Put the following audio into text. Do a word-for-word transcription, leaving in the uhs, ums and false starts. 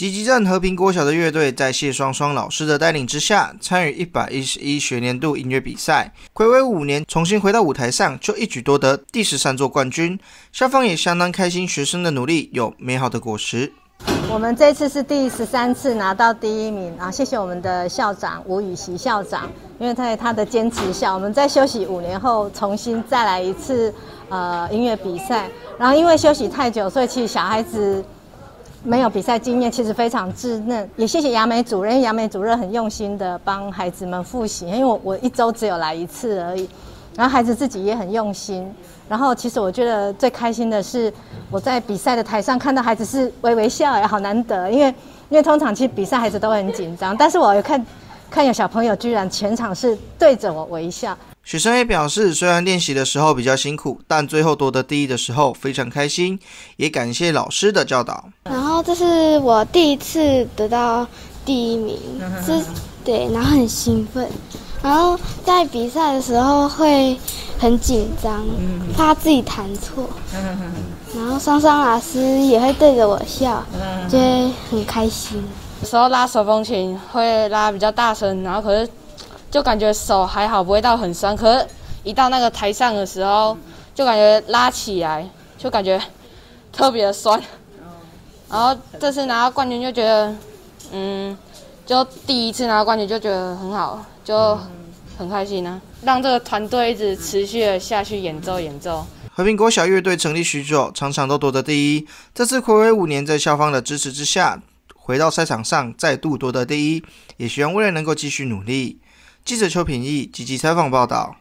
集集镇和平国小的乐队在谢双双老师的带领之下，参与一百一十一学年度音乐比赛，睽违五年重新回到舞台上，就一举夺得第十三座冠军。校方也相当开心，学生的努力有美好的果实。 我们这次是第十三次拿到第一名啊！谢谢我们的校长吴宇习校长，因为在他的坚持下，我们在休息五年后重新再来一次呃音乐比赛。然后因为休息太久，所以其实小孩子没有比赛经验，其实非常稚嫩。也谢谢雅美主任，雅美主任很用心的帮孩子们复习，因为我我一周只有来一次而已。然后孩子自己也很用心，然后其实我觉得最开心的是我在比赛的台上看到孩子是微微笑，哎，好难得，因为因为通常其实比赛孩子都很紧张，但是我有看看有小朋友居然全场是对着我微笑。 学生也表示，虽然练习的时候比较辛苦，但最后夺得第一的时候非常开心，也感谢老师的教导。 然后这是我第一次得到第一名，是，对，然后很兴奋。然后在比赛的时候会很紧张，怕自己弹错。然后双双老师也会对着我笑，就会很开心。 有时候拉手风琴会拉比较大声，然后可是就感觉手还好，不会到很酸。可是一到那个台上的时候，就感觉拉起来就感觉特别的酸。然后这次拿到冠军就觉得，嗯，就第一次拿到冠军就觉得很好。就很开心啊，让这个团队一直持续的下去演奏演奏。 和平国小乐队成立许久，常常都夺得第一。这次睽违五年，在校方的支持之下，回到赛场上再度夺得第一，也希望未来能够继续努力。记者邱品义积极采访报道。